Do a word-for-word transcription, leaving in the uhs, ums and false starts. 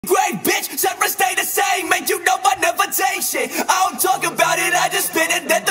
Great bitch, separate stay the same. Man, you know I never take shit. I don't talk about it, I just spit it at the